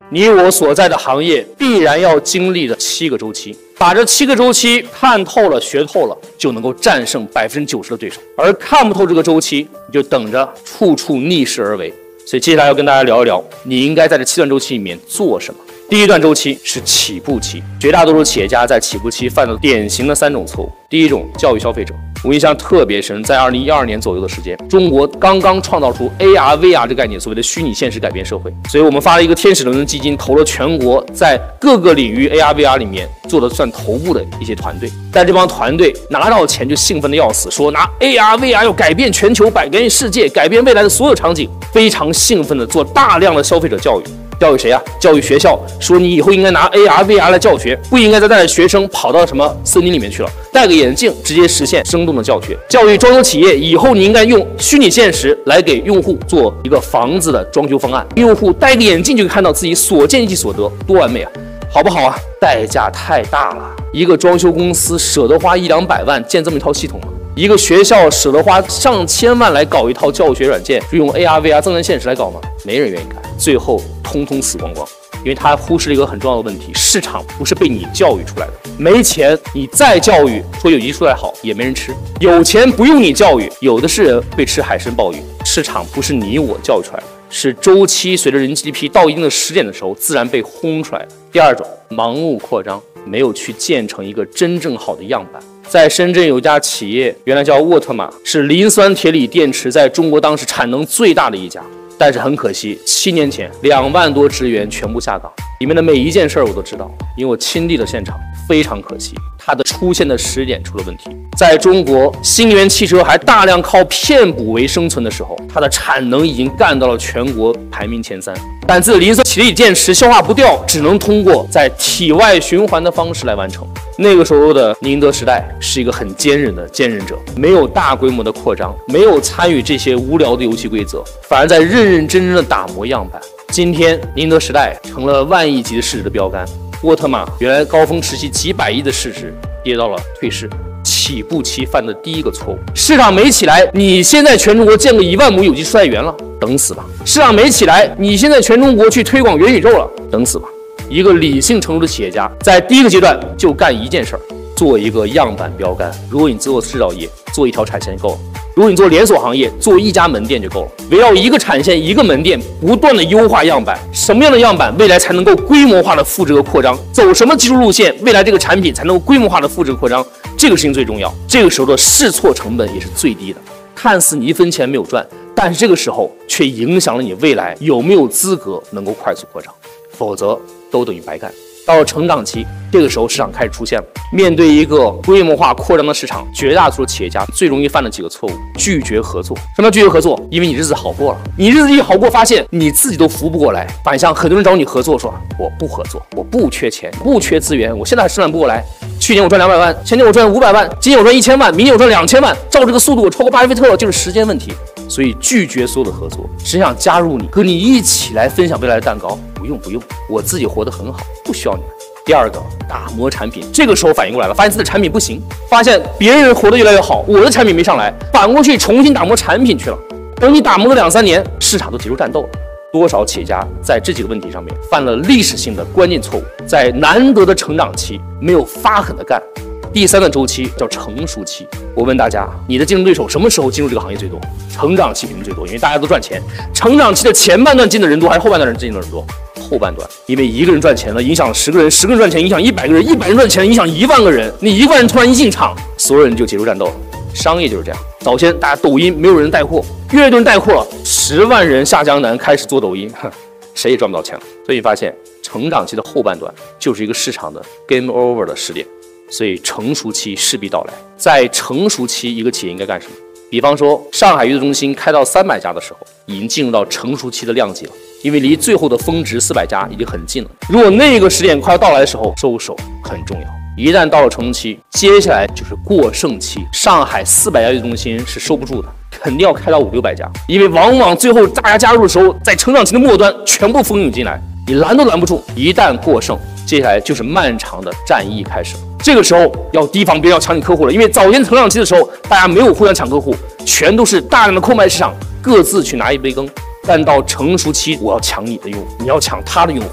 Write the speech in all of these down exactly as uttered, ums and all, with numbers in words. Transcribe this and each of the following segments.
你我所在的行业必然要经历的七个周期，把这七个周期看透了、学透了，就能够战胜百分之九十的对手。而看不透这个周期，你就等着处处逆势而为。所以接下来要跟大家聊一聊，你应该在这七段周期里面做什么。第一段周期是起步期，绝大多数企业家在起步期犯了典型的三种错误。第一种，教育消费者。我印象特别深，在二零一二年左右的时间，中国刚刚创造出 A R、V R 这概念，所谓的虚拟现实改变社会。所以我们发了一个天使轮的基金，投了全国在各个领域 A R、V R 里面做的算头部的一些团队。但这帮团队拿到钱就兴奋的要死，说拿 A R、V R 要改变全球、改变世界、改变未来的所有场景，非常兴奋的做大量的消费者教育。教育谁啊？教育学校，说你以后应该拿 A R、V R 来教学，不应该再带着学生跑到什么森林里面去了，戴个眼镜直接实现生动的教学。教育装修企业，以后你应该用虚拟现实来给用户做一个房子的装修方案，用户戴个眼镜就可以看到自己所见即所得，多完美啊！好不好啊？代价太大了，一个装修公司舍得花一两百万建这么一套系统吗？一个学校舍得花上千万来搞一套教学软件，就用 A R、V R 增强现实来搞吗？没人愿意干，最后通通死光光。因为他忽视了一个很重要的问题，市场不是被你教育出来的，没钱你再教育，说有机出来好也没人吃，有钱不用你教育，有的是人会吃海参鲍鱼。市场不是你我教育出来的，是周期随着人 G D P 到一定的时点的时候自然被轰出来的。第二种，盲目扩张，没有去建成一个真正好的样板。在深圳有家企业，原来叫沃特玛，是磷酸铁锂电池在中国当时产能最大的一家。但是很可惜，七年前两万多职员全部下岗，里面的每一件事儿我都知道，因为我亲历了现场。非常可惜，它的出现的时点出了问题。在中国，新能源汽车还大量靠骗补为生存的时候，它的产能已经干到了全国排名前三。但这磷酸铁锂电池消化不掉，只能通过在体外循环的方式来完成。那个时候的宁德时代是一个很坚韧的坚韧者，没有大规模的扩张，没有参与这些无聊的游戏规则，反而在认认真真的打磨样板。今天，宁德时代成了万亿级的市值的标杆。沃特玛原来高峰时期几百亿的市值，跌到了退市。起步期犯的第一个错误，市场没起来，你现在全中国建个一万亩有机蔬菜园了，等死吧！市场没起来，你现在全中国去推广元宇宙了，等死吧！一个理性成熟的企业家，在第一个阶段就干一件事儿，做一个样板标杆。如果你做制造业，做一条产线就够了；如果你做连锁行业，做一家门店就够了。围绕一个产线、一个门店，不断的优化样板。什么样的样板，未来才能够规模化的复制和扩张？走什么技术路线，未来这个产品才能够规模化的复制和扩张？这个事情最重要。这个时候的试错成本也是最低的。看似你一分钱没有赚，但是这个时候却影响了你未来有没有资格能够快速扩张，否则都等于白干。到了成长期，这个时候市场开始出现了。面对一个规模化扩张的市场，绝大多数企业家最容易犯的几个错误：拒绝合作。什么叫拒绝合作？因为你日子好过了，你日子一好过，发现你自己都扶不过来。反向，很多人找你合作，说我不合作，我不缺钱，不缺资源，我现在还生产不过来。去年我赚两百万，前年我赚五百万，今年我赚一千万，明年我赚两千万。照这个速度，我超过巴菲特了，就是时间问题。所以拒绝所有的合作，谁想加入你，和你一起来分享未来的蛋糕？不用不用，我自己活得很好，不需要你们。第二个，打磨产品。这个时候反应过来了，发现自己的产品不行，发现别人活得越来越好，我的产品没上来，反过去重新打磨产品去了。等你打磨了两三年，市场都结束战斗了。多少企业家在这几个问题上面犯了历史性的关键错误，在难得的成长期没有发狠的干。第三个周期叫成熟期。我问大家，你的竞争对手什么时候进入这个行业最多？成长期肯定最多，因为大家都赚钱。成长期的前半段进的人多，还是后半段人进的人多？后半段，因为一个人赚钱了，影响十个人；十个人赚钱，影响一百个人；一百人赚钱，影响一万个人。你一万人突然一进场，所有人就结束战斗了。商业就是这样。早先大家抖音没有人带货，越来越多人带货了，十万人下江南开始做抖音，谁也赚不到钱了。所以你发现，成长期的后半段就是一个市场的 game over 的时点。所以成熟期势必到来。在成熟期，一个企业应该干什么？比方说，上海娱乐中心开到三百家的时候，已经进入到成熟期的量级了，因为离最后的峰值四百家已经很近了。如果那个时点快要到来的时候，收手很重要。一旦到了成熟期，接下来就是过剩期。上海四百家娱乐中心是收不住的，肯定要开到五六百家，因为往往最后大家加入的时候，在成长期的末端全部蜂拥进来，你拦都拦不住。一旦过剩，接下来就是漫长的战役开始了。这个时候要提防别人要抢你客户了，因为早先成长期的时候，大家没有互相抢客户，全都是大量的空白市场，各自去拿一杯羹。但到成熟期，我要抢你的用户，你要抢他的用户，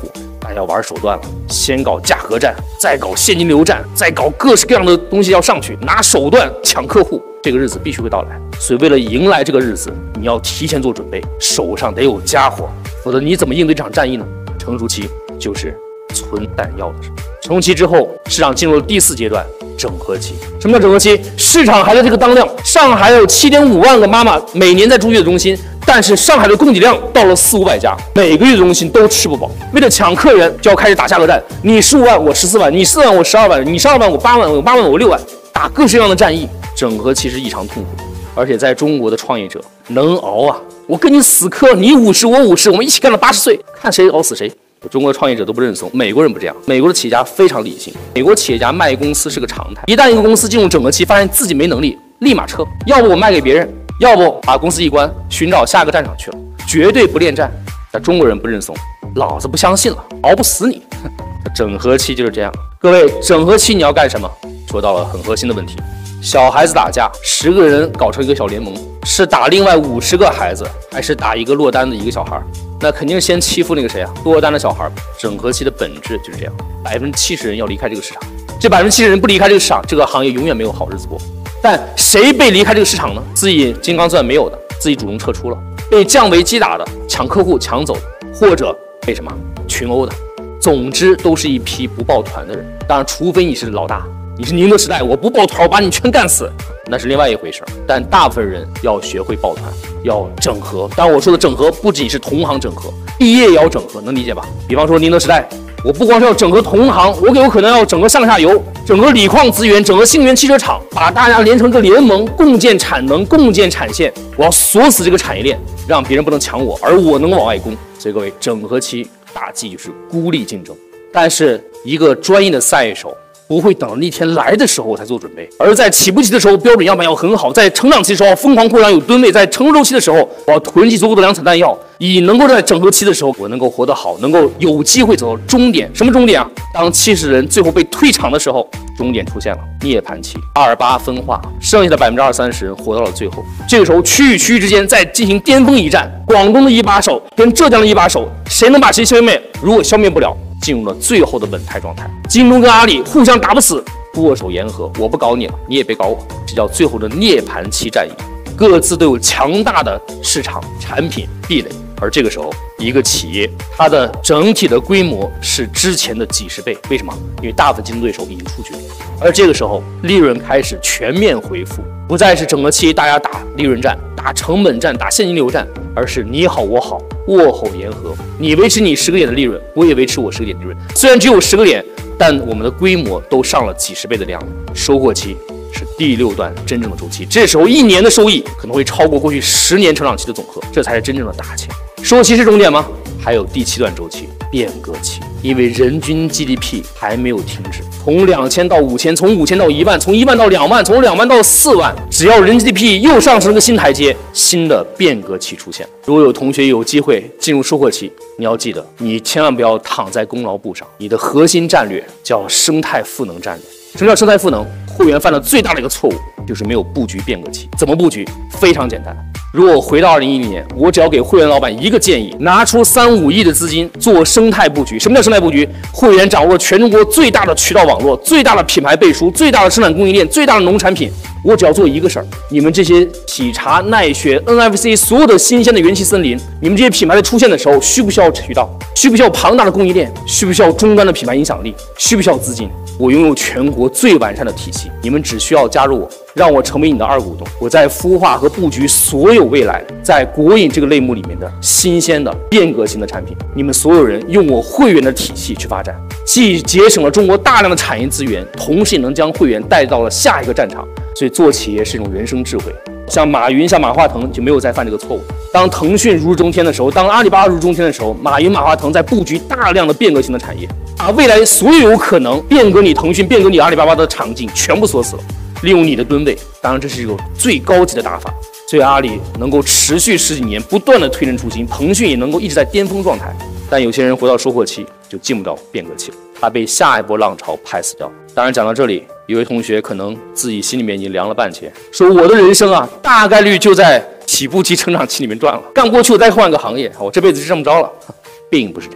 大家要玩手段了，先搞价格战，再搞现金流战，再搞各式各样的东西要上去，拿手段抢客户，这个日子必须会到来。所以为了迎来这个日子，你要提前做准备，手上得有家伙，否则你怎么应对这场战役呢？成熟期就是存弹药的时候。成熟期之后，市场进入了第四阶段，整合期。什么叫整合期？市场还在这个当量，上海有 七点五万个妈妈每年在住月子中心，但是上海的供给量到了四五百家，每个月子中心都吃不饱。为了抢客源，就要开始打价格战。你十五万，我十四万；你四万，我十二万；你十二万，我八万；我八万，我六万。打各式各样的战役，整合期是异常痛苦。而且在中国的创业者能熬啊！我跟你死磕，你五十，我五十，我们一起干到八十岁，看谁熬死谁。中国的创业者都不认怂，美国人不这样。美国的企业家非常理性，美国企业家卖公司是个常态。一旦一个公司进入整合期，发现自己没能力，立马撤，要不我卖给别人，要不把公司一关，寻找下个战场去了，绝对不恋战。但中国人不认怂，老子不相信了，熬不死你。整合期就是这样。各位，整合期你要干什么？说到了很核心的问题。小孩子打架，十个人搞成一个小联盟，是打另外五十个孩子，还是打一个落单的一个小孩？那肯定是先欺负那个谁啊，落单的小孩。整合期的本质就是这样，百分之七十人要离开这个市场，这百分之七十人不离开这个市场，这个行业永远没有好日子过。但谁被离开这个市场呢？自己金刚钻没有的，自己主动撤出了；被降维击打的，抢客户抢走的，或者被什么群殴的。总之，都是一批不抱团的人。当然，除非你是老大。你是宁德时代，我不抱团，我把你全干死，那是另外一回事。但大部分人要学会抱团，要整合。当然，我说的整合不仅是同行整合，毕业也要整合，能理解吧？比方说宁德时代，我不光是要整合同行，我有可能要整合上下游，整合锂矿资源，整合新能源汽车厂，把大家连成个联盟，共建产能，共建产线。我要锁死这个产业链，让别人不能抢我，而我能往外攻。所以各位，整合期大忌就是孤立竞争。但是一个专业的赛手，不会等到那天来的时候我才做准备，而在起步期的时候标准样板要很好，在成长期的时候疯狂扩张有吨位，在成熟周期的时候我要囤积足够的量产弹药，以能够在整合期的时候我能够活得好，能够有机会走到终点。什么终点啊？当七十人最后被退场的时候，终点出现了，涅槃期，二八分化，剩下的百分之二三十人活到了最后。这个时候区与区域之间再进行巅峰一战，广东的一把手跟浙江的一把手，谁能把谁消灭？如果消灭不了，进入了最后的稳态状态。京东跟阿里互相打不死，握手言和，我不搞你了，你也别搞我，这叫最后的涅槃期战役。各自都有强大的市场、产品壁垒，而这个时候，一个企业它的整体的规模是之前的几十倍。为什么？因为大部分竞争对手已经出局了，而这个时候利润开始全面恢复，不再是整个期大家打利润战、打成本战、打现金流战，而是你好我好，握手言和，你维持你十个点的利润，我也维持我十个点的利润。虽然只有十个点，但我们的规模都上了几十倍的量。收获期是第六段真正的周期，这时候一年的收益可能会超过过去十年成长期的总和，这才是真正的大钱。收获期是终点吗？还有第七段周期，变革期，因为人均 G D P 还没有停止，从两千到五千，从五千到一万，从一万到两万，从两万到四万，只要人 G D P 又上升了个新台阶，新的变革期出现。如果有同学有机会进入收获期，你要记得，你千万不要躺在功劳簿上，你的核心战略叫生态赋能战略。什么叫生态赋能？会员犯的最大的一个错误就是没有布局变革期。怎么布局？非常简单。如果我回到二零一零年，我只要给会员老板一个建议，拿出三五亿的资金做生态布局。什么叫生态布局？会员掌握了全中国最大的渠道网络、最大的品牌背书、最大的生产供应链、最大的农产品。我只要做一个事儿，你们这些喜茶、奈雪、N F C 所有的新鲜的元气森林，你们这些品牌的出现的时候，需不需要渠道？需不需要庞大的供应链？需不需要终端的品牌影响力？需不需要资金？我拥有全国最完善的体系，你们只需要加入我，让我成为你的二股东。我在孵化和布局所有未来在国饮这个类目里面的新鲜的变革性的产品，你们所有人用我会员的体系去发展，既节省了中国大量的产业资源，同时也能将会员带到了下一个战场。所以做企业是一种人生智慧。像马云、像马化腾就没有再犯这个错误。当腾讯如日中天的时候，当阿里巴巴如日中天的时候，马云、马化腾在布局大量的变革性的产业，把未来所有有可能变革你腾讯、变革你阿里巴巴的场景全部锁死了，利用你的吨位。当然，这是一个最高级的打法。所以阿里能够持续十几年不断的推陈出新，腾讯也能够一直在巅峰状态。但有些人回到收获期就进不到变革期了，他被下一波浪潮拍死掉。当然，讲到这里，有位同学可能自己心里面已经凉了半截，说我的人生啊，大概率就在起步期、成长期里面转了，干不过去我再换个行业，我这辈子是这么着了，并不是这样子。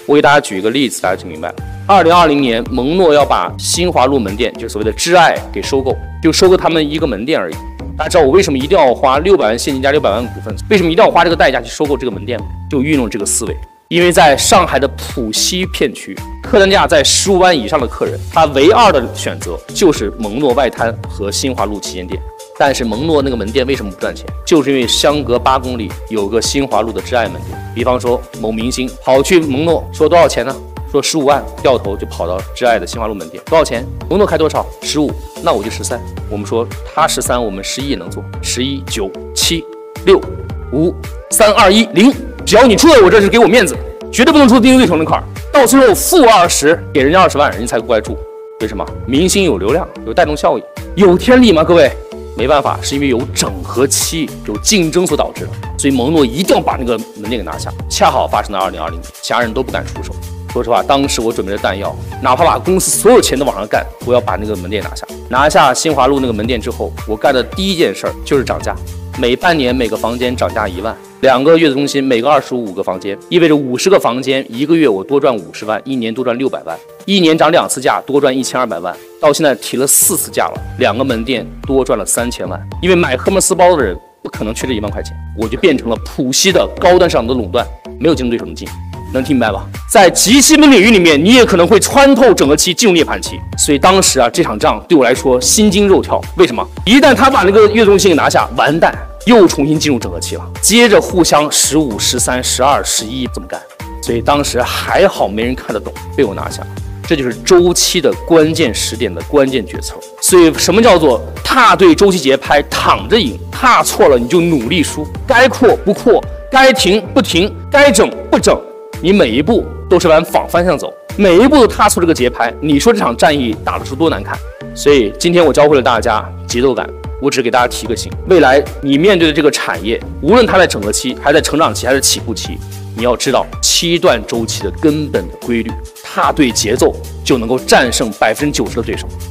我给大家举一个例子，大家就明白了。二零二零年，蒙诺要把新华路门店，就是所谓的挚爱给收购，就收购他们一个门店而已。大家知道我为什么一定要花六百万现金加六百万股份？为什么一定要花这个代价去收购这个门店吗？就运用这个思维。因为在上海的浦西片区，客单价在十五万以上的客人，他唯二的选择就是蒙诺外滩和新华路旗舰店。但是蒙诺那个门店为什么不赚钱？就是因为相隔八公里有个新华路的挚爱门店。比方说某明星跑去蒙诺说多少钱呢？说十五万，掉头就跑到挚爱的新华路门店，多少钱？蒙诺开多少？十五，那我就十三。我们说他十三，我们十一也能做。十一九七六五三二一零。只要你出在我这是给我面子，绝对不能出竞争对手那块儿。到最后负二十，给人家二十万，人家才过来住。为什么？明星有流量，有带动效应，有天理吗？各位，没办法，是因为有整合期、有竞争所导致的。所以蒙诺一定要把那个门店给拿下。恰好发生在二零二零年，其他人都不敢出手。说实话，当时我准备的弹药，哪怕把公司所有钱都往上干，我要把那个门店拿下。拿下新华路那个门店之后，我干的第一件事儿就是涨价。每半年每个房间涨价一万，两个月子中心每个二十五个房间，意味着五十个房间，一个月我多赚五十万，一年多赚六百万，一年涨两次价，多赚一千二百万。到现在提了四次价了，两个门店多赚了三千万。因为买赫门斯包的人不可能缺这一万块钱，我就变成了浦西的高端市场的垄断，没有竞争对手能进。能听明白吧？在极细分领域里面，你也可能会穿透整个期，进入涅槃期。所以当时啊，这场仗对我来说心惊肉跳。为什么？一旦他把那个月子中心给拿下，完蛋，又重新进入整合期了。接着互相十五、十三、十二、十一这么干。所以当时还好没人看得懂，被我拿下。这就是周期的关键时点的关键决策。所以什么叫做踏对周期节拍，躺着赢？踏错了你就努力输，该扩不扩，该停不停，该整不整。你每一步都是往反方向走，每一步都踏错这个节拍，你说这场战役打得出多难看？所以今天我教会了大家节奏感，我只是给大家提个醒，未来你面对的这个产业，无论它在整合期、还在成长期、还是起步期，你要知道七段周期的根本的规律，踏对节奏就能够战胜百分之九十的对手。